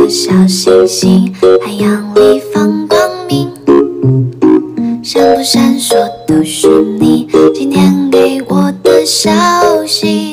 个小星星，海洋里放光明，闪不闪烁都是你今天给我的消息。